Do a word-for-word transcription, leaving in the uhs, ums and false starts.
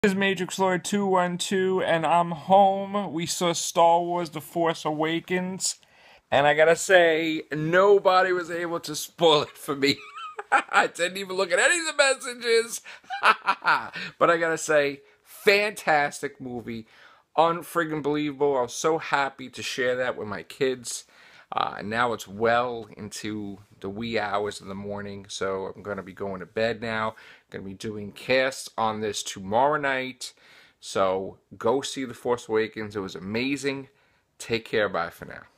This is Matrix Lord two one two, and I'm home. We saw Star Wars The Force Awakens, and I gotta say, nobody was able to spoil it for me. I didn't even look at any of the messages. But I gotta say, fantastic movie. Unfriggin' believable. I was so happy to share that with my kids. Uh, and now it's well into the wee hours of the morning, so I'm going to be going to bed now. I'm going to be doing casts on this tomorrow night. So go see The Force Awakens. It was amazing. Take care. Bye for now.